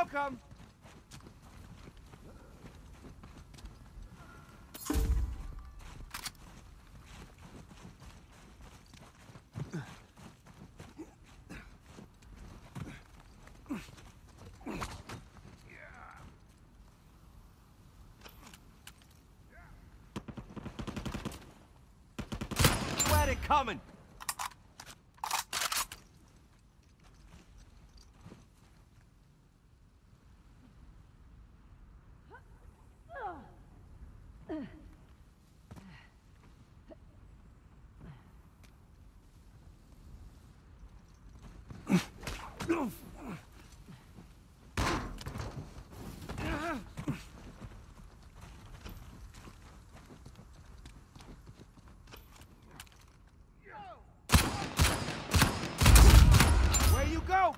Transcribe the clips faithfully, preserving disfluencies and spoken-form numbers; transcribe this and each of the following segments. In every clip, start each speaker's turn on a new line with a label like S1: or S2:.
S1: welcome! Let it coming! Where you go?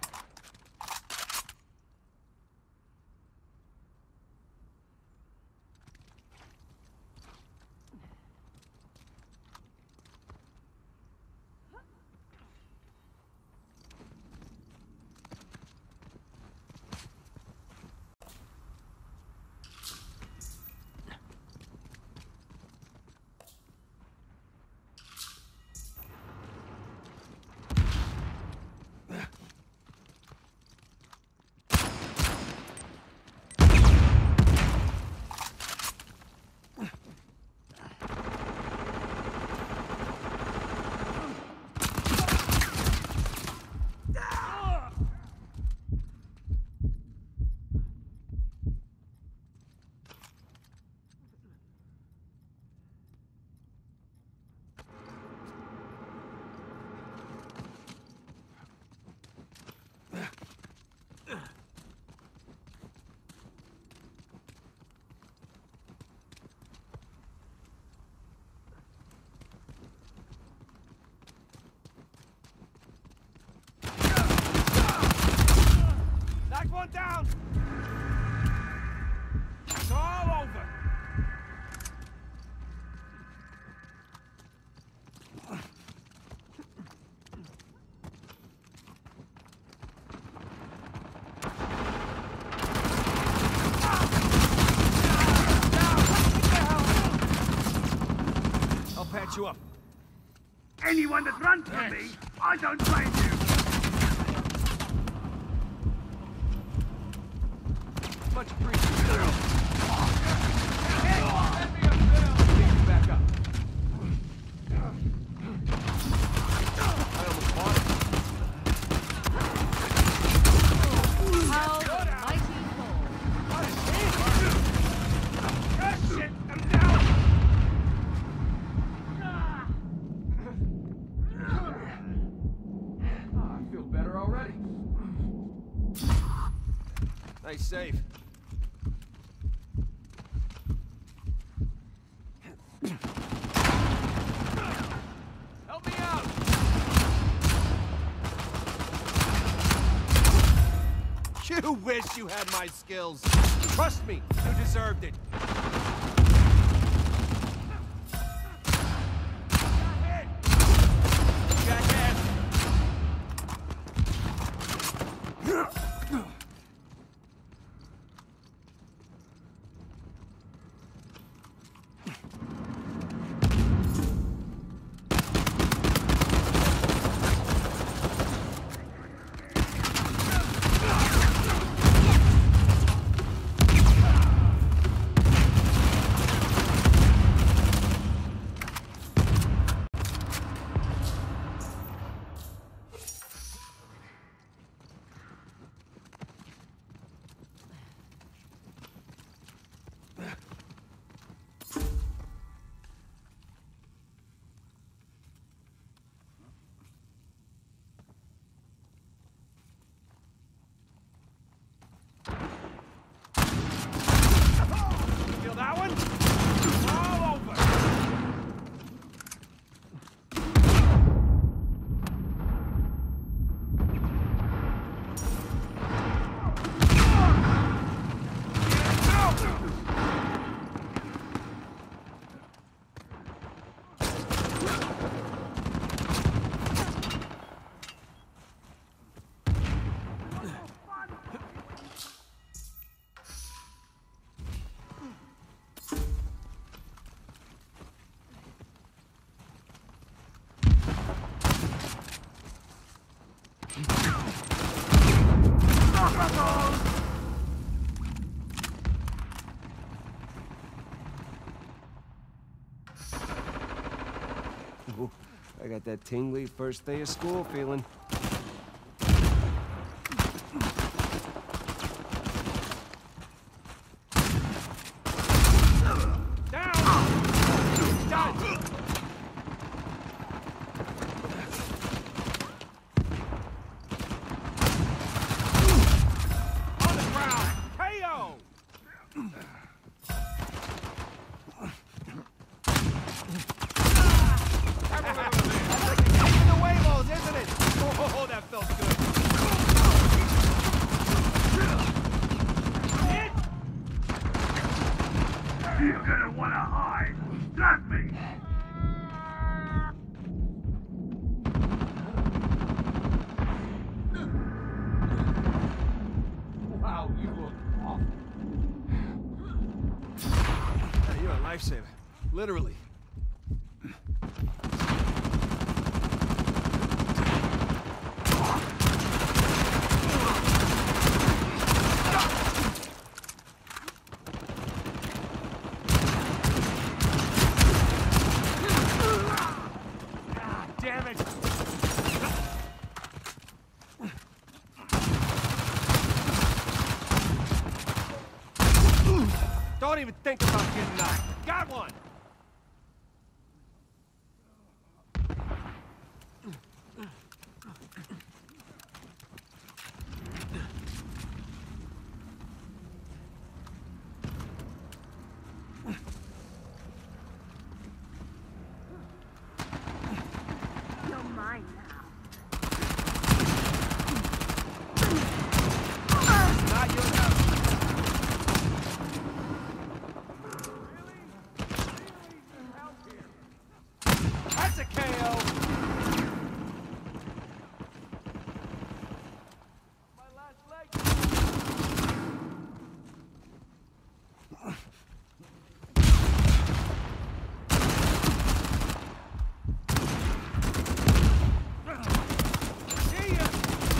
S1: Knocked one down! It's all over! I'll patch you up.
S2: Anyone that runs from me, I don't blame you.
S1: Much appreciated. Hey, let me up, Bill. Get you back up. I almost caught it.
S3: How the mighty fall.
S1: What is this?
S2: Ah, shit, I'm down.
S1: Oh, I feel better already. Nice save. Help me out! You wish you had my skills. Trust me, you deserved it. Jackass!
S4: got that tingly first day of school feeling.
S2: You're gonna wanna hide. Trust me.
S1: Wow, you look awful.
S5: Hey, you're a lifesaver. Literally.
S1: Damn it!
S5: Don't even think about getting knocked. Got one!
S2: You're mine now.
S5: Not your house. That's a K O!
S1: My last leg.
S5: See ya!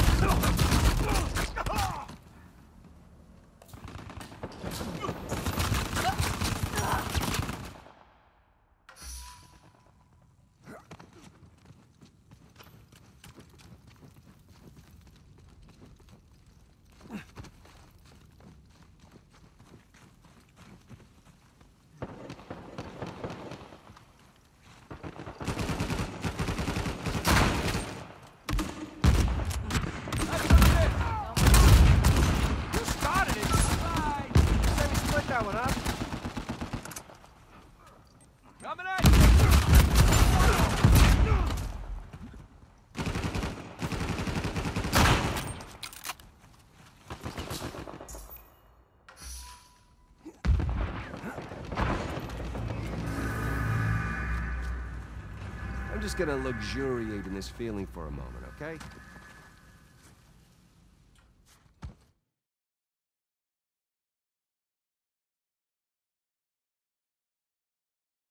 S5: You started it! Say we split that one up.
S1: Coming at you!
S4: I'm just gonna luxuriate in this feeling for a moment, okay?